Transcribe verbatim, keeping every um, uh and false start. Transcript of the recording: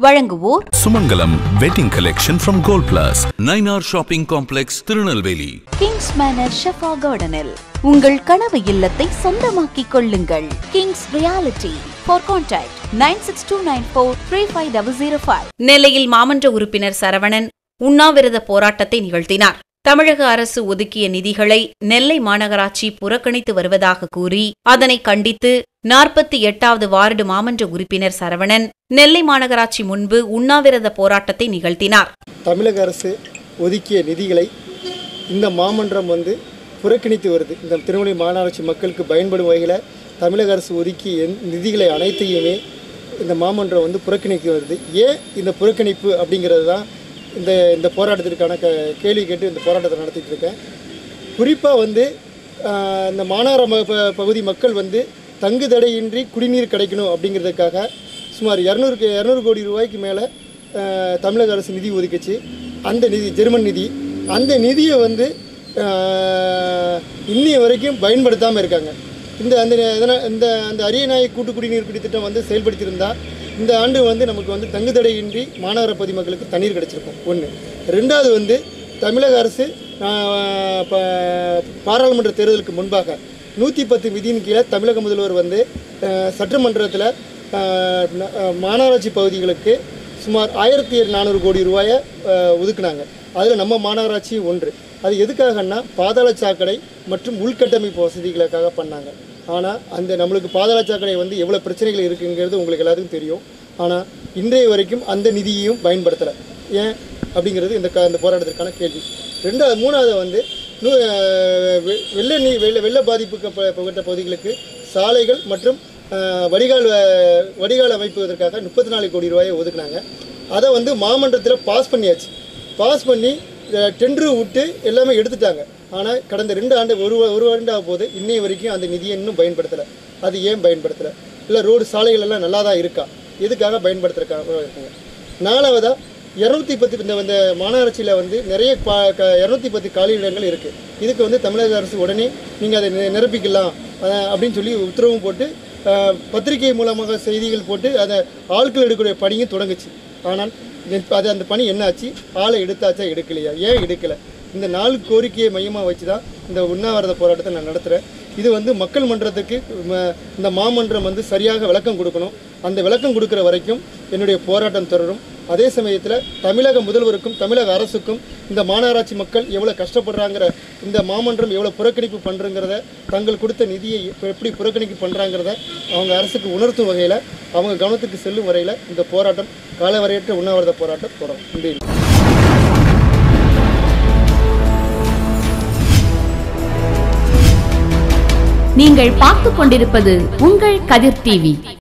வழங்குவோர் Sumangalam Wedding Collection from Gold Plus, nine R Shopping Complex, Tirunelveli. Kings Manor Shefa கார்டனில் உங்கள் கனவு இல்லத்தை சொந்தமாக்கிக் கொள்ளுங்கள். Kings Reality. For contact nine six two nine four three five zero zero five. நெல்லையில் மாமன்ற உறுப்பினர் சரவணன் உண்ணாவிரத போராட்டத்தை நிகழ்த்தினார். தமிழக அரசு ஒதுக்கிய நிதிகளை நெல்லை மாநகராட்சி புறக்கணித்து வருவதாக கூறி அதனை கண்டித்து நாற்பத்தி எட்டாவது வார்டு மாமன்ற உறுப்பினர் சரவணன் நெல்லை மாநகராட்சி முன்பு உண்ணாவிரத போராட்டத்தை நிகழ்த்தினார். தமிழக அரசு ஒதுக்கிய நிதிகளை இந்த மாமன்றம் வந்து புறக்கணித்து வருது. இந்த திருநெல்வேலி மாநகராட்சி மக்களுக்கு பயன்படும் வகையில் தமிழக அரசு ஒதுக்கிய நிதிகளை அனைத்தையுமே இந்த மாமன்றம் வந்து புறக்கணித்து வருது. ஏன் இந்த புறக்கணிப்பு அப்படிங்கிறது தான் இந்த இந்த போராட்டத்திற்கான க கேள்வி கேட்டு இந்த போராட்டத்தை நடத்திட்டு இருக்கேன். குறிப்பாக வந்து இந்த மாநகர பகுதி மக்கள் வந்து தங்கு தடையின்றி குடிநீர் கிடைக்கணும் அப்படிங்கிறதுக்காக சுமார் இரநூறுக்கு இரநூறு கோடி ரூபாய்க்கு மேலே தமிழக அரசு நிதி ஒதுக்கிச்சு. அந்த நிதி ஜெர்மன் நிதி. அந்த நிதியை வந்து இன்னைய வரைக்கும் பயன்படுத்தாமல் இருக்காங்க. இந்த அந்த இந்த அந்த அரியநாய கூட்டு குடிநீர் குடி திட்டம் வந்து செயல்படுத்தியிருந்தால் இந்த ஆண்டு வந்து நமக்கு வந்து தங்குதடையின்றி மாநகர பகுதி மக்களுக்கு தண்ணீர் கிடச்சிருக்கும். ஒன்று. ரெண்டாவது வந்து தமிழக அரசு பாராளுமன்ற தேர்தலுக்கு முன்பாக நூற்றி பத்து விதியின் கீழே தமிழக முதல்வர் வந்து சட்டமன்றத்தில் மாநகராட்சி பகுதிகளுக்கு சுமார் ஆயிரத்தி நானூறு கோடி ரூபாயை ஒதுக்குனாங்க. அதில் நம்ம மாநகராட்சி ஒன்று. அது எதுக்காகன்னா பாதாள சாக்கடை மற்றும் உள்கட்டமைப்பு வசதிகளுக்காக பண்ணாங்க. ஆனால் அந்த நம்மளுக்கு பாதாள சாக்கடை வந்து எவ்வளோ பிரச்சனைகள் இருக்குங்கிறது உங்களுக்கு எல்லாத்துக்கும் தெரியும். ஆனால் இன்றைய வரைக்கும் அந்த நிதியையும் பயன்படுத்தலை. ஏன் அப்படிங்கிறது இந்த க இந்த போராட்டத்திற்கான கேள்வி. ரெண்டாவது மூணாவது வந்து வெள்ள நீ வெள்ள வெள்ள பாதிப்புக்கப்பட்ட பகுதிகளுக்கு சாலைகள் மற்றும் வடிகால் வடிகால் அமைப்பதற்காக முப்பத்தி நாலு கோடி ரூபாயை ஒதுக்குனாங்க. அதை வந்து மாமன்றத்தில் பாஸ் பண்ணியாச்சு. பாஸ் பண்ணி டெண்டரு விட்டு எல்லாமே எடுத்துட்டாங்க. ஆனால் கடந்த ரெண்டு ஆண்டு ஒரு ஒரு ஆண்டாக போது இன்னைய வரைக்கும் அந்த நிதியை இன்னும் பயன்படுத்தலை. அது ஏன் பயன்படுத்தலை? இல்லை ரோடு சாலைகள் எல்லாம் நல்லா தான் இருக்கா? எதுக்காக பயன்படுத்துறதுக்காக இருக்குங்க? நாலாவதாக இரநூத்தி பத்து இந்த இந்த மாநகராட்சியில் வந்து நிறைய பா க இரநூத்தி பத்து காலி இடங்கள் இருக்குது. இதுக்கு வந்து தமிழக அரசு உடனே நீங்கள் அதை நிரப்பிக்கலாம் அப்படின்னு சொல்லி உத்தரவும் போட்டு பத்திரிகை மூலமாக செய்திகள் போட்டு அதை ஆட்கள் எடுக்கக்கூடிய பணியும் தொடங்குச்சு. ஆனால் அது அந்த பணி என்னாச்சு? ஆளை எடுத்தாச்சா எடுக்கலையா? ஏன் எடுக்கலை? இந்த நாலு கோரிக்கையை மையமாக வச்சு தான் இந்த உண்ணாவிரத போராட்டத்தை நான் நடத்துகிறேன். இது வந்து மக்கள் மன்றத்துக்கு இந்த மாமன்றம் வந்து சரியாக விளக்கம் கொடுக்கணும். அந்த விளக்கம் கொடுக்குற வரைக்கும் என்னுடைய போராட்டம் தொடரும். அதே சமயத்தில் தமிழக முதல்வருக்கும் தமிழக அரசுக்கும் இந்த மாநகராட்சி மக்கள் எவ்வளோ கஷ்டப்படுறாங்கிற, இந்த மாமன்றம் எவ்வளோ புறக்கணிப்பு பண்ணுறங்கிறத, தங்கள் கொடுத்த நிதியை எப்படி புறக்கணிப்பு பண்ணுறாங்கிறத அவங்க அரசுக்கு உணர்த்தும் வகையில், அவங்க கவனத்துக்கு செல்லும் வரையில் இந்த போராட்டம் காலவரையற்ற உண்ணாவிரத போராட்டம் தொடரும். நன்றி. நீங்கள் பார்த்துக் கொண்டிருப்பது உங்கள் கதிர் டிவி.